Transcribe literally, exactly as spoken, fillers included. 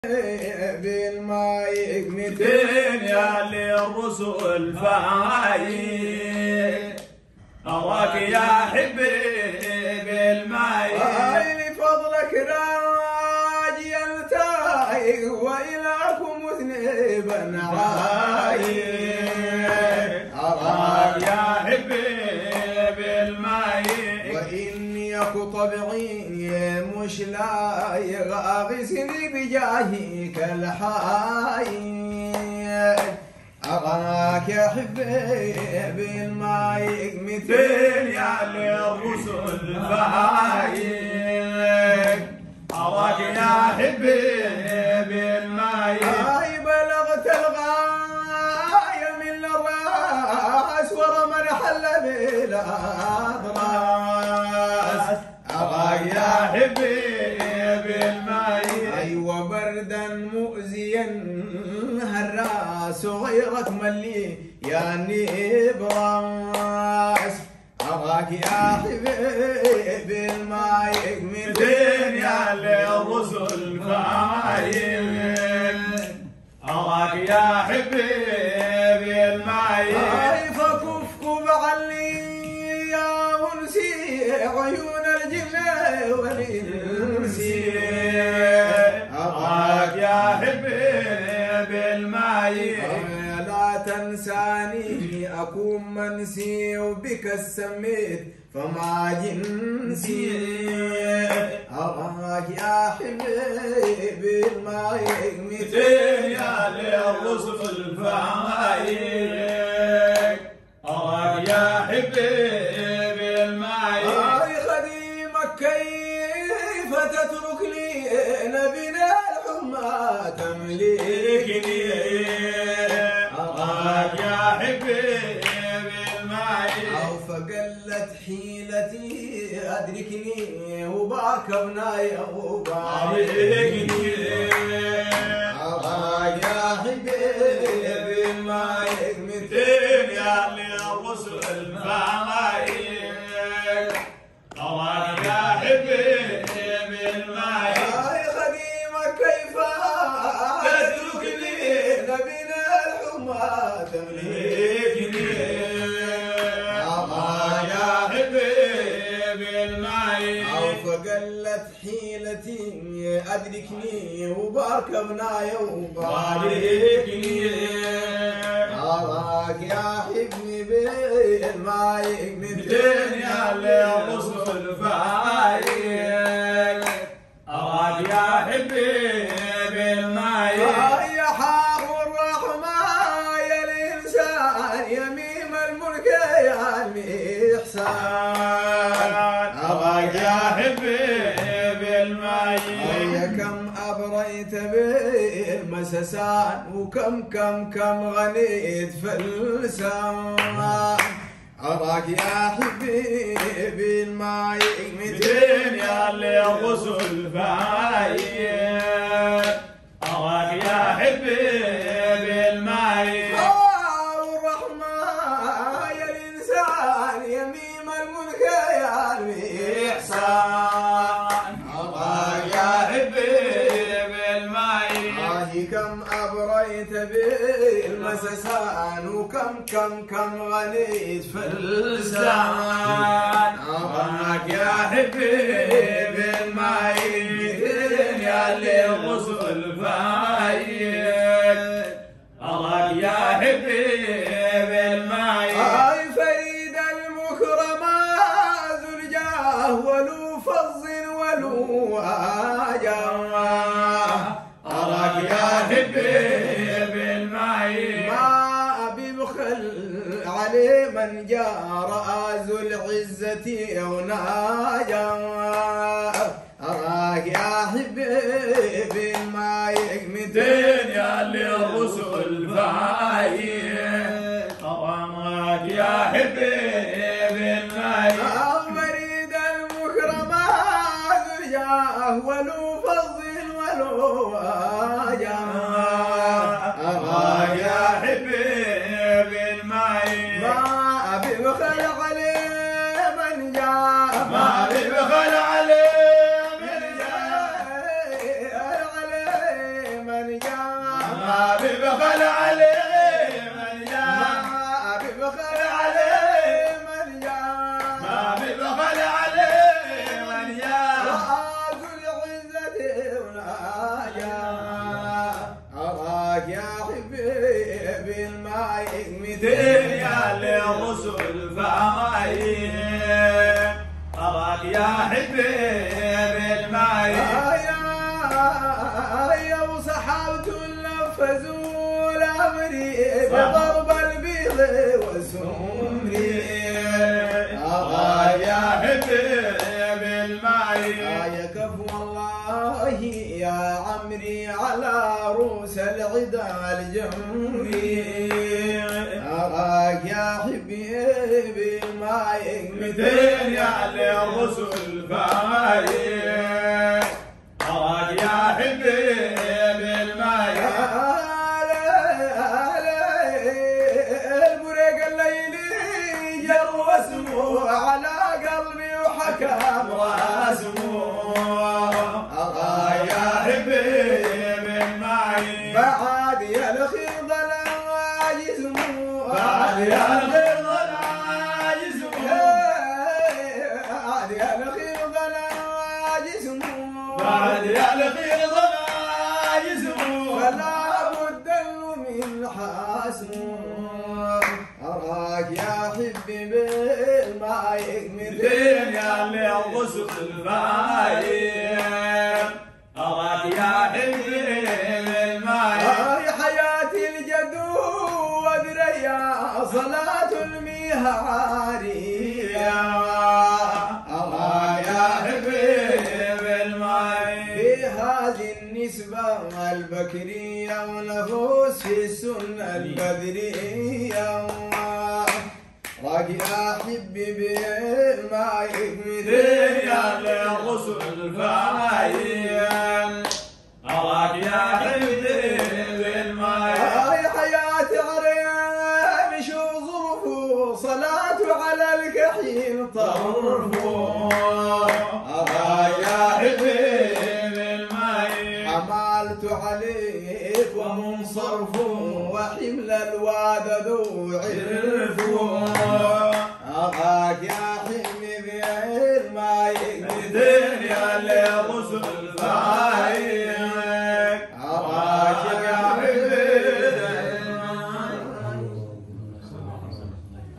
بالماي متين يا للرسل فاي أراك يا حبيب الماي لفضلك راجي التاي وإلىكم مذنبا عاي أراك يا حبيب الماي وإني أكو طبعي مش لايق أغسني بجاهك الحاي أراك يا حبيب الماي مثل يا للرسل فايق أراك يا حبيب الماي بلغت الغاية من الراس ورمى الحل بالأضراس أراك يا حبيب الماي أيوة بردا مؤذيا هالراس غيرك ملي يا نبراس أراك يا حبيب الماي متين يا للرسل فايق أراك يا حبيب الماي فكفكف علي يا أنسي عيون الجن والإنس أراك يا حبيب الماي لا تنساني أكون منسي وبك السميت فما جنسي أراك يا حبيب الماي متين يا للرسل فايق أراك يا حبيب الماي خديمك كيف تتركني نبينا الحمى تملكني أراك يا حبيب الماي أو فقلت حيلتي أدركني وباكبنا يا وباركني أراك يا حبيب الماي متين يا للرسل فايق أراك يا حبيب الماي خديمك كيف تتركني نبينا الحمى تملكني أراك يا حبيب الماي أو فقلت حيلتي أدركني وباركبنا يوم باركني أراك يا حبيب الماي متين يا للرسل فايق أراك يا حبيب الماي يا حار الرحمة يا الإنسان يميم الملك يا الإحسان أراك يا حبيب الماي كم أبريت بالمسسان وكم كم كم غنيت فلسان أراك يا حبيب الماي متين يا للرسل فايق أراك يا حبيب الماي والرحمة يا الإنسان يميم الملك يا الإحسان أراك يا حبيب الماي كم أبريت بالمسسان وكم كم كم غنيت فلسان أراك يا حبيب الماي متين يا للرسل فايق أراك يا حبيب الماي فريد المكرمات ذو الجاه ولو فظ ولو واجاه أراك يا حبيب الماي ما أبي بخل عليه من جار ذو العزة وناجا أراك يا حبيب الماي متين يا للرسل فايق أراك يا حبيب الماي مريد المكرمات ذو الجاه ولو فظ ولو أراك يا حبيب الماي ما أبي بخل عليه من جاء ما أبي بخل عليه من جاء بخل عليه من جاء ما ببخل عليه من جاء ما ببخل عليه من جاء رأس العزة وناجا أراك يا حبيبي الماء مدين يا للرسل فمايين أراك يا حبيبي المايين يا وصحابة نفذوا الأمري بضرب البيض والسمري أراك يا حبيبي المايين يا كفو الله يا عمري على روس العدا الجمري أراك يا حبيبي ما مدين يا للرسل فمايين أراك يا حبيبي المايين البريق الليلي جر واسمه على قلبي وحكم راسمه أراك يا حبيبي المايين بعد يا الخيض العاجز بعد يا الغيظ العاجز بعد يا الخيض العاجز بعد يا الغيظ العاجز فلا بد من حاسم أراك يا حبي بالماء مدين يا للرسل المايين أراك يا حبيبي المايين يا حياتي الجدو ودريا صلاة المياه عارية أراك يا حبيبي المايين في هذه النسبة البكرية ونفوس في السنة البدرية راك يا حبي بالماء مدين يا للرسل المايين أراك يا حبيبي المايين يا حياتي عريان شو ظروفه صلاة على الكحيل طرفه أراك يا حبيبي المايين حملت عليك ومنصرف وحمل الواد ذو عرف أراك يا حبيبي الماء مدين